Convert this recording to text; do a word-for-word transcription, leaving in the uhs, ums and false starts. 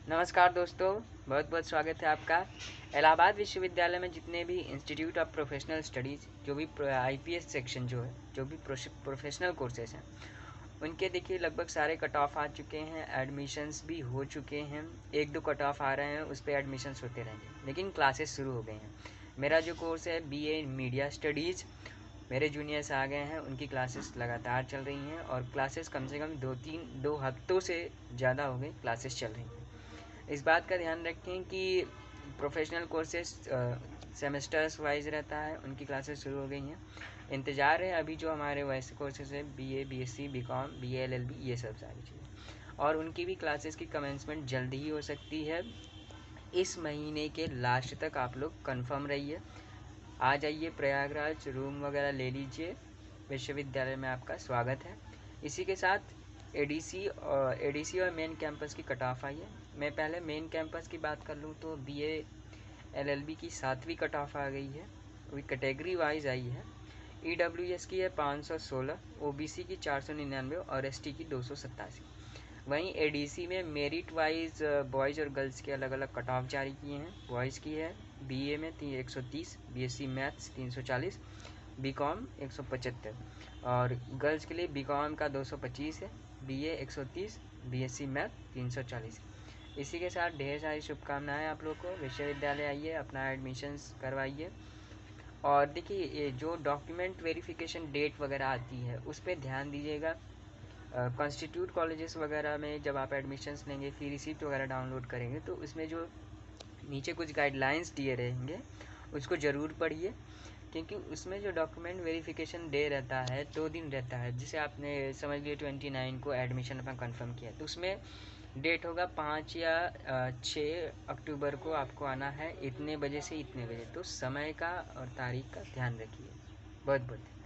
नमस्कार दोस्तों, बहुत बहुत स्वागत है आपका। इलाहाबाद विश्वविद्यालय में जितने भी इंस्टीट्यूट ऑफ प्रोफेशनल स्टडीज़, जो भी आईपीएस सेक्शन जो है, जो भी प्रोफेशनल कोर्सेज हैं, उनके देखिए लगभग सारे कट ऑफ आ चुके हैं, एडमिशन्स भी हो चुके हैं। एक दो कट ऑफ आ रहे हैं, उस पर एडमिशन्स होते रहेंगे, लेकिन क्लासेस शुरू हो गए हैं। मेरा जो कोर्स है बीए मीडिया स्टडीज़, मेरे जूनियर्स आ गए हैं, उनकी क्लासेस लगातार चल रही हैं और क्लासेस कम से कम दो तीन दो हफ्तों से ज़्यादा हो गए क्लासेस चल रही हैं। इस बात का ध्यान रखें कि प्रोफेशनल कोर्सेज सेमेस्टर्स वाइज रहता है, उनकी क्लासेस शुरू हो गई हैं। इंतज़ार है अभी जो हमारे वैसे कोर्सेज हैं, BA, BSc, BCom, BA, LLB, ये सब सारी चीज़ें, और उनकी भी क्लासेस की कमेंसमेंट जल्दी ही हो सकती है। इस महीने के लास्ट तक आप लोग कंफर्म रहिए। आ जाइए प्रयागराज, रूम वगैरह ले लीजिए, विश्वविद्यालय में आपका स्वागत है। इसी के साथ एडीसी और एडीसी और मेन कैंपस की कट ऑफ आई है। मैं पहले मेन कैंपस की बात कर लूँ तो बीए एलएलबी की सातवीं कट ऑफ आ गई है, वही कैटेगरी वाइज आई है। ईडब्ल्यूएस की है पाँच सौ सोलह, ओबीसी की चार सौ निन्यानवे और एसटी की दो सौ सत्तासी। वहीं एडीसी में मेरिट वाइज बॉयज़ और गर्ल्स के अलग अलग कट ऑफ जारी किए हैं। बॉयज़ की है बीए में एक सौ तीस, बीएससी मैथ्स तीन सौ चालीस, बीकॉम एक सौ पचहत्तर, और गर्ल्स के लिए बीकॉम का दो सौ पच्चीस है, बीए एक सौ तीस, बीएससी मैथ तीन सौ चालीस। इसी के साथ ढेर सारी शुभकामनाएं आप लोग को। विश्वविद्यालय आइए, अपना एडमिशन्स करवाइए। और देखिए, ये जो डॉक्यूमेंट वेरिफिकेशन डेट वगैरह आती है उस पर ध्यान दीजिएगा। कॉन्स्टिट्यूट कॉलेजेस वगैरह में जब आप एडमिशन्स लेंगे, फी रिसीप्ट वगैरह डाउनलोड करेंगे, तो उसमें जो नीचे कुछ गाइडलाइंस दिए रहेंगे उसको ज़रूर पढ़िए, क्योंकि उसमें जो डॉक्यूमेंट वेरिफिकेशन डे रहता है, दो दिन रहता है, जिसे आपने समझ लिए ट्वेंटी नाइन को एडमिशन अपना कंफर्म किया, तो उसमें डेट होगा पाँच या छः अक्टूबर को आपको आना है, इतने बजे से इतने बजे। तो समय का और तारीख का ध्यान रखिए। बहुत बहुत